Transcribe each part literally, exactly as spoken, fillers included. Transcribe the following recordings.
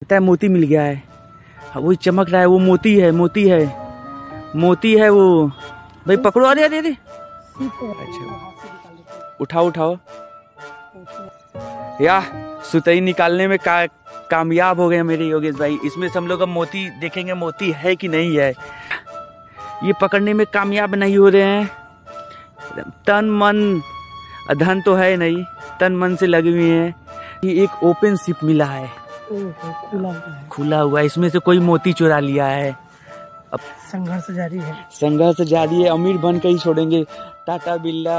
लगता है मोती मिल गया है। वही चमक रहा है, वो मोती है, मोती है, मोती है वो। भाई पकड़ो। अरे अरे अरे अच्छा, उठाओ उठाओ। या सुतई निकालने में का, कामयाब हो गए मेरे योगेश भाई। इसमें से हम लोग अब मोती देखेंगे, मोती है कि नहीं है। ये पकड़ने में कामयाब नहीं हो रहे हैं। तन मन धन तो है नहीं, तन मन से लगे हुए हैं। ये एक ओपन शिप मिला है, खुला हुआ है, खुला हुआ है। इसमें से कोई मोती चुरा लिया है। अब संघर्ष जारी है, संघर्ष जारी है। अमीर बन के ही छोड़ेंगे। टाटा बिरला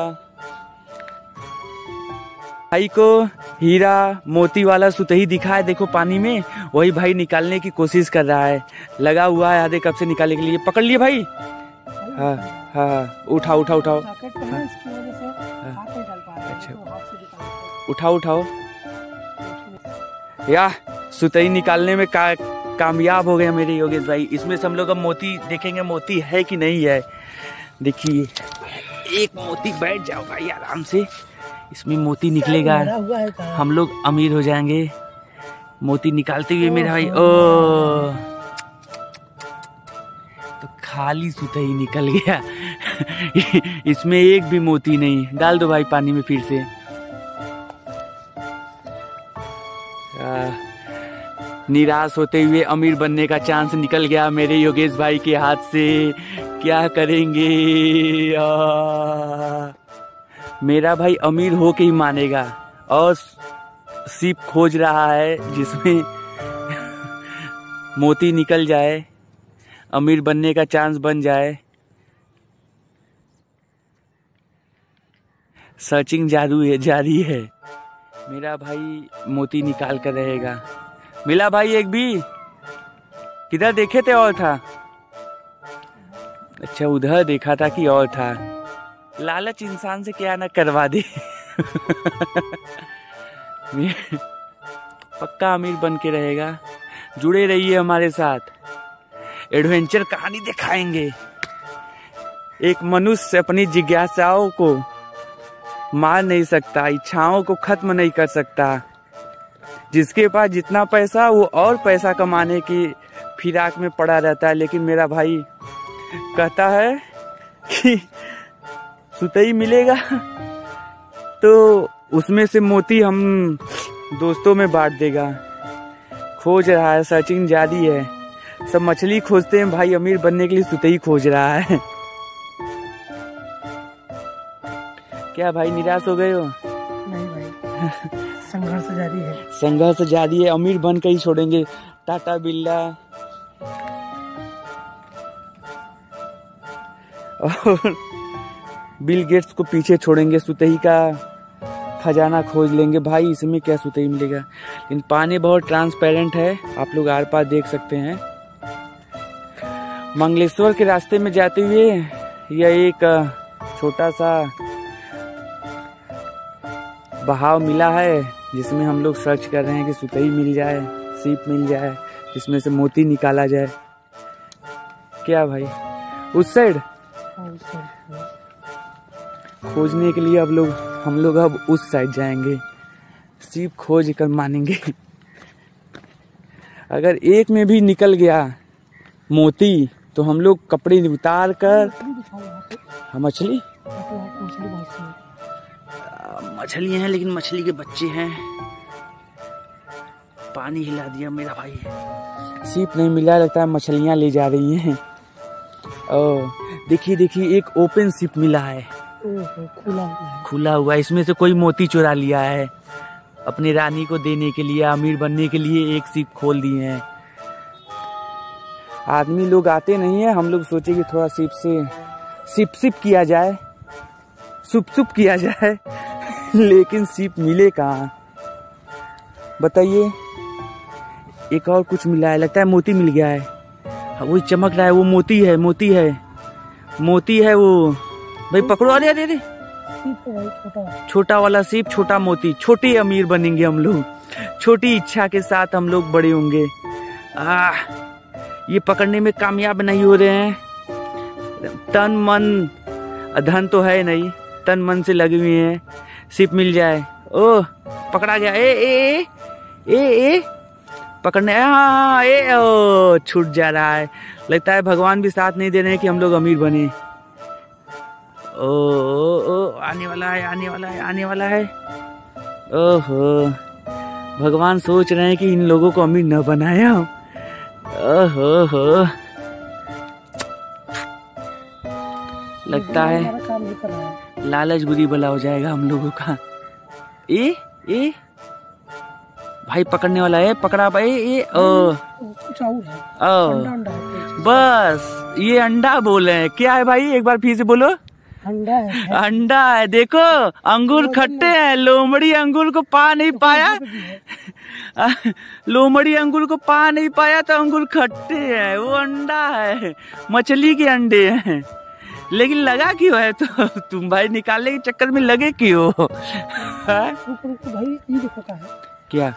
भाई को हीरा मोती वाला सुतही दिखा है, देखो पानी में। वही भाई निकालने की कोशिश कर रहा है, लगा हुआ है आधे कप से निकालने के लिए। पकड़ लिए भाई। हाँ हाँ, उठाओ उठाओ उठाओ। हाँ। अच्छा, उठाओ उठाओ। या सुतई निकालने में का, कामयाब हो गए मेरे योगेश भाई। इसमें से हम लोग अब मोती देखेंगे, मोती है कि नहीं है। देखिए एक मोती, बैठ जाओ भाई आराम से। इसमें मोती निकलेगा, हम लोग अमीर हो जाएंगे। मोती निकालते हुए मेरा भाई। ओ तो खाली सुतही निकल गया। इसमें एक भी मोती नहीं। डाल दो भाई पानी में फिर से। आ, निराश होते हुए अमीर बनने का चांस निकल गया मेरे योगेश भाई के हाथ से। क्या करेंगे? आ, मेरा भाई अमीर हो के ही मानेगा। और सीप खोज रहा है जिसमें मोती निकल जाए, अमीर बनने का चांस बन जाए। सर्चिंग जादू है, जारी है। मेरा भाई मोती निकाल कर रहेगा। मिला भाई एक भी? किधर देखे थे? और था। अच्छा, उधर देखा था कि और था। लालच इंसान से क्या ना करवा दे। पक्का अमीर बन के रहेगा। जुड़े रहिए हमारे साथ, एडवेंचर कहानी दिखाएंगे। एक मनुष्य अपनी जिज्ञासाओं को मार नहीं सकता, इच्छाओं को खत्म नहीं कर सकता। जिसके पास जितना पैसा, वो और पैसा कमाने की फिराक में पड़ा रहता है। लेकिन मेरा भाई कहता है कि सुतही मिलेगा तो उसमें से मोती हम दोस्तों में बांट देगा। खोज रहा है, सर्चिंग जारी है। सब मछली खोजते हैं भाई, अमीर बनने के लिए सुतही खोज रहा है। क्या भाई निराश हो गए हो? नहीं भाई, संघर्ष जारी है, संघर्ष जारी है। अमीर बन के ही छोड़ेंगे। टाटा बिरला और बिल गेट्स को पीछे छोड़ेंगे। सुतही का खजाना खोज लेंगे भाई। इसमें क्या सुतही मिलेगा? लेकिन पानी बहुत ट्रांसपेरेंट है, आप लोग आर पार देख सकते हैं। मंगलेश्वर के रास्ते में जाते हुए यह एक छोटा सा बहाव मिला है, जिसमें हम लोग सर्च कर रहे हैं कि सुतही मिल जाए, सीप मिल जाए, जिसमें से मोती निकाला जाए। क्या भाई उस साइड खोजने के लिए अब लोग हम लोग अब उस साइड जाएंगे, सीप खोज कर मानेंगे। अगर एक में भी निकल गया मोती तो हम लोग कपड़े उतार कर हम मछली मछली हैं, लेकिन मछली के बच्चे हैं। पानी हिला दिया मेरा भाई। सीप नहीं मिला, लगता है मछलियां ले जा रही हैं। ओ देखिए देखिए, एक ओपन सीप मिला है, खुला हुआ है, खुला हुआ है। इसमें से कोई मोती चुरा लिया है अपनी रानी को देने के लिए, अमीर बनने के लिए। एक सीप खोल दिए हैं। आदमी लोग आते नहीं है, हम लोग सोचे कि थोड़ा सीप से सिप सिप किया जाए, सुप सुप किया जाए। लेकिन सीप मिले कहाँ बताइए? एक और कुछ मिला है, लगता है मोती मिल गया है। वही चमक रहा है, वो मोती है, मोती है, मोती है वो। भाई पकड़ो। अरे अरे अरे छोटा छोटा वाला सीप, छोटा मोती। छोटे अमीर बनेंगे हम लोग, छोटी इच्छा के साथ हम लोग बड़े होंगे। आ ये पकड़ने में कामयाब नहीं हो रहे हैं। तन मन धन तो है नहीं, तन मन से लगे हुए हैं। सीप मिल जाए। ओह पकड़ा गया। ए ए ए ए पकड़ने, हाँ ए ओ छूट जा रहा है। लगता है भगवान भी साथ नहीं दे रहे हैं कि हम लोग अमीर बने। ओ, ओ, ओ आने वाला है, आने वाला है, आने वाला है। ओहो, भगवान सोच रहे हैं कि इन लोगों को अमीर न बनाया। ओहो हो, लगता है काम नहीं कर रहा है। लालच बुरी बला हो जाएगा हम लोगों का। ए ए भाई पकड़ने वाला है, पकड़ा भाई। ए ओ कुछ और है। ओ अंडा अंडा है। बस ये अंडा बोले हैं। क्या है भाई, एक बार फिर से बोलो। अंडा है। अंडा है। देखो अंगूर खट्टे हैं, लोमड़ी अंगूर को पा नहीं पाया। लोमड़ी अंगूर को पा नहीं पाया तो अंगूर खट्टे हैं, वो अंडा है, मछली के अंडे हैं। लेकिन लगा क्यों है तो तुम भाई निकालने के चक्कर में लगे क्यों? रुको रुको भाई, ये देखो क्या है। क्या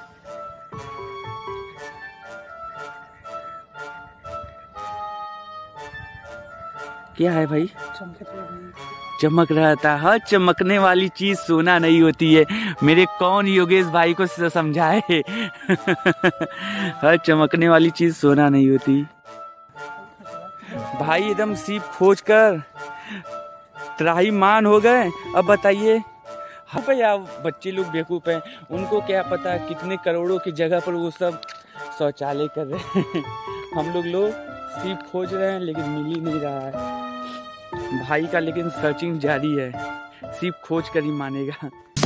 क्या है भाई? चमके तो भाई। चमक रहा था। हर चमकने वाली चीज सोना नहीं होती है। मेरे कौन योगेश भाई को समझाए। हर चमकने वाली चीज सोना नहीं होती। भाई एकदम सीप खोज कर त्राहीमाम हो गए। अब बताइए, हाँ भैया बच्चे लोग बेवकूफ हैं, उनको क्या पता कितने करोड़ों की जगह पर वो सब शौचालय कर रहे हैं। हम लोग लोग सीप खोज रहे हैं लेकिन मिल ही नहीं रहा है। भाई का लेकिन सर्चिंग जारी है, सीप खोज कर ही मानेगा।